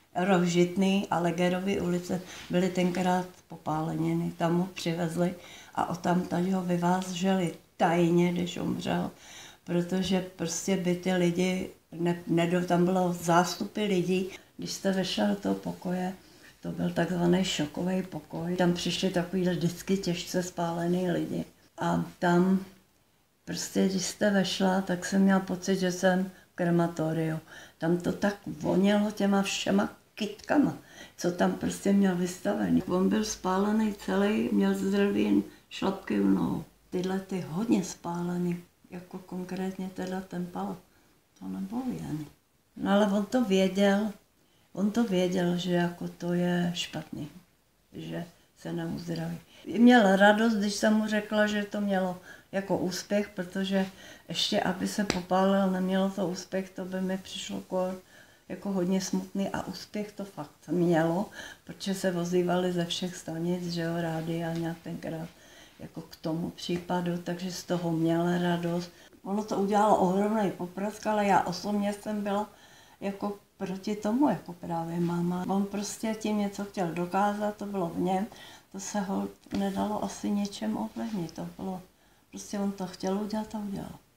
Rožitný a Legerovy ulice byly tenkrát popáleněny. Tam ho přivezli a odtamtud ho vyváželi tajně, když umřel, protože prostě by ty lidi, tam bylo zástupy lidí, když jste vešla do toho pokoje, to byl takzvaný šokový pokoj, tam přišli takovýhle vždycky těžce spálený lidi a tam prostě, když jste vešla, tak jsem měla pocit, že jsem v krematoriu. Tam to tak vonělo těma všema kytkama, co tam prostě měl vystavený. On byl spálený celý, měl zdravý šlapky v nohou. Tyhle ty hodně spálený, jako konkrétně teda ten pal, to nebylo jen. No ale on to věděl, že jako to je špatný, že se neuzdraví. Měl radost, když jsem mu řekla, že to mělo jako úspěch, protože ještě, aby se popálil, nemělo to úspěch, to by mi přišlo jako hodně smutný a úspěch to fakt mělo, protože se ozývali ze všech stanic, že jo, rádia nějak tenkrát jako k tomu případu, takže z toho měla radost. Ono to udělalo ohromný poprask, ale já osobně jsem byla jako proti tomu, jako právě máma. On prostě tím něco chtěl dokázat, to bylo v něm, to se ho nedalo asi něčem ovlivnit, to bylo, prostě on to chtěl udělat a udělal.